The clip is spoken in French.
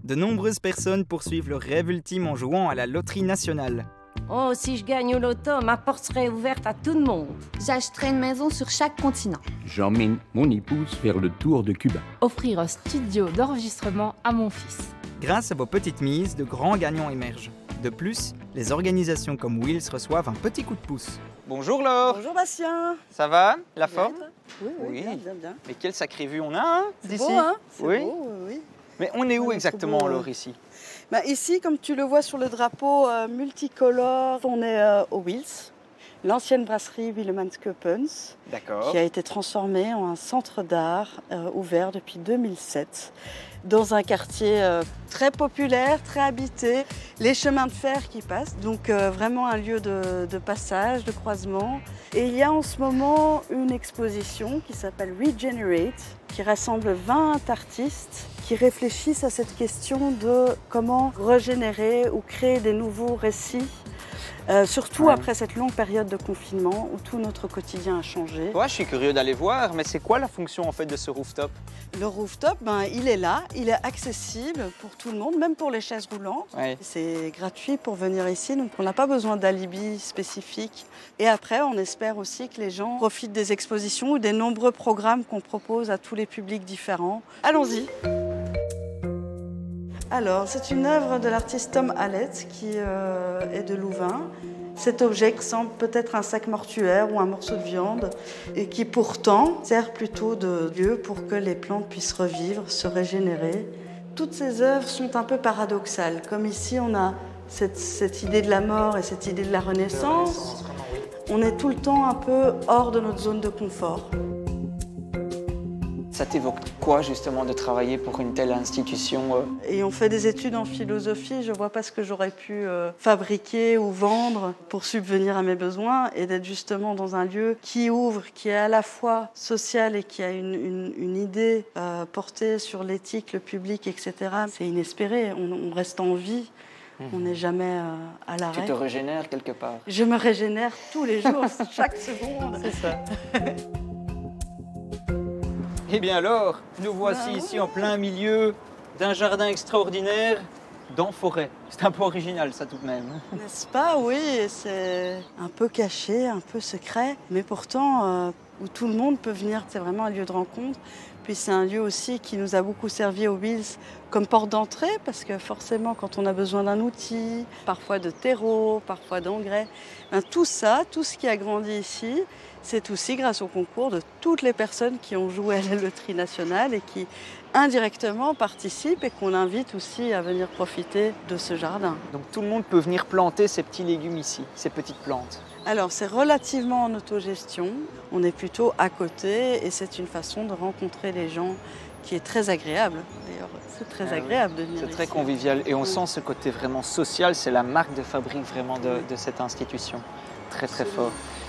De nombreuses personnes poursuivent leur rêve ultime en jouant à la loterie nationale. Oh, si je gagne au loto, ma porte serait ouverte à tout le monde. J'achèterai une maison sur chaque continent. J'emmène mon épouse faire le tour de Cuba. Offrir un studio d'enregistrement à mon fils. Grâce à vos petites mises, de grands gagnants émergent. De plus, les organisations comme Wheels reçoivent un petit coup de pouce. Bonjour Laure. Bonjour Bastien. Ça va? La forme? Oui, bien. Mais quelle sacrée vue on a, hein, d'ici. Beau, hein? Oui. Beau, oui. Mais on est où Ouais, exactement, c'est beau, Laure, ici? Ici, comme tu le vois sur le drapeau multicolore, on est au Wheels, l'ancienne brasserie Willemanskopens, D'accord. qui a été transformée en un centre d'art ouvert depuis 2007, dans un quartier très populaire, très habité, les chemins de fer qui passent, donc vraiment un lieu de passage, de croisement. Et il y a en ce moment une exposition qui s'appelle Regenerate, qui rassemble 20 artistes qui réfléchissent à cette question de comment régénérer ou créer des nouveaux récits, surtout après cette longue période de confinement où tout notre quotidien a changé. Ouais, je suis curieux d'aller voir, mais c'est quoi la fonction en fait de ce rooftop? Le rooftop, il est là, il est accessible pour tout le monde, même pour les chaises roulantes. Ouais. C'est gratuit pour venir ici, donc on n'a pas besoin d'alibi spécifique. Et après, on espère aussi que les gens profitent des expositions ou des nombreux programmes qu'on propose à tous les publics différents. Allons-y. Alors, c'est une œuvre de l'artiste Tom Hallett qui est de Louvain. Cet objet ressemble peut-être à un sac mortuaire ou un morceau de viande et qui pourtant sert plutôt de lieu pour que les plantes puissent revivre, se régénérer. Toutes ces œuvres sont un peu paradoxales. Comme ici, on a cette idée de la mort et cette idée de la renaissance. On est tout le temps un peu hors de notre zone de confort. Ça t'évoque quoi justement de travailler pour une telle institution? Et on fait des études en philosophie, je ne vois pas ce que j'aurais pu fabriquer ou vendre pour subvenir à mes besoins et d'être justement dans un lieu qui ouvre, qui est à la fois social et qui a une idée portée sur l'éthique, le public, etc. C'est inespéré, on reste en vie. On n'est jamais à l'arrêt. Tu te régénères quelque part? Je me régénère tous les jours, chaque seconde. C'est ça. Eh bien alors, nous voici ici en plein milieu d'un jardin extraordinaire dans forêt. C'est un peu original ça tout de même. N'est-ce pas? Oui, c'est un peu caché, un peu secret, mais pourtant où tout le monde peut venir. C'est vraiment un lieu de rencontre. Puis c'est un lieu aussi qui nous a beaucoup servi au Wheels comme porte d'entrée, parce que forcément quand on a besoin d'un outil, parfois de terreau, parfois d'engrais, tout ça, tout ce qui a grandi ici, c'est aussi grâce au concours de toutes les personnes qui ont joué à la loterie nationale et qui indirectement participent et qu'on invite aussi à venir profiter de ce jardin. Donc tout le monde peut venir planter ses petits légumes ici, ces petites plantes. Alors c'est relativement en autogestion, on est plutôt à côté et c'est une façon de rencontrer les gens qui est très agréable. D'ailleurs, c'est très agréable de venir ici. C'est très convivial et on sent ce côté vraiment social, c'est la marque de fabrique vraiment de cette institution. Très très fort.